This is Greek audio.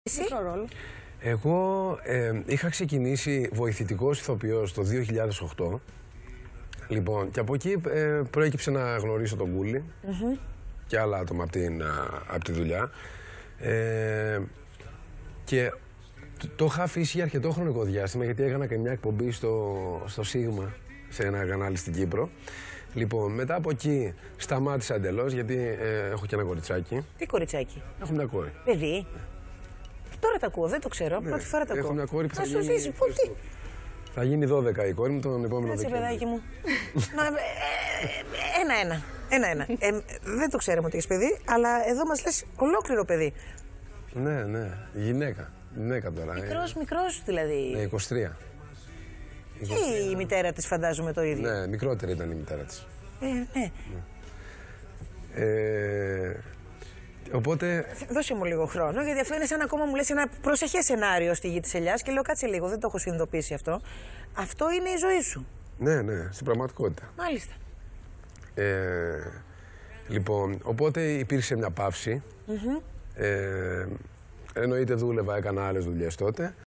Εσύ? Εγώ είχα ξεκινήσει βοηθητικός ηθοποιός το 2008. Λοιπόν, και από εκεί προέκυψε να γνωρίσω τον Κούλη και άλλα άτομα από τη δουλειά. Και το είχα αφήσει για αρκετό χρονικό διάστημα, γιατί έκανα και μια εκπομπή στο Σίγμα, σε ένα κανάλι στην Κύπρο. Λοιπόν, μετά από εκεί σταμάτησα εντελώς, γιατί έχω και ένα κοριτσάκι. Τι κοριτσάκι? Έχω μια κόρη. Παιδί. Τώρα τα ακούω, δεν το ξέρω. Ναι, πρώτη φορά τα ακούω. έχω μια κόρη που θα σου γίνει... ζήσει, πού, τι. Θα γίνει 12 η κόρη μου τον επόμενο Κάτσε, Δεκέμβριο. παιδάκι μου. Ένα-ένα. Δεν το ξέραμε ότι έχεις παιδί, αλλά εδώ μας λες ολόκληρο παιδί. Ναι, ναι. Γυναίκα. Γυναίκα τώρα. Μικρός δηλαδή. Ναι, 23. Και η μητέρα της φαντάζομαι το ίδιο. Ναι, μικρότερη ήταν η μητέρα της. Ναι. Οπότε... Δώσε μου λίγο χρόνο, γιατί αυτό είναι σαν ακόμα μου λες ένα προσεχές σενάριο στη Γη της Ελιάς και λέω κάτσε λίγο, δεν το έχω συνειδητοποιήσει αυτό. Αυτό είναι η ζωή σου. Ναι, ναι, στην πραγματικότητα. Μάλιστα. Λοιπόν, οπότε υπήρξε μια παύση. Εννοείται δούλευα, έκανα άλλες δουλειές τότε.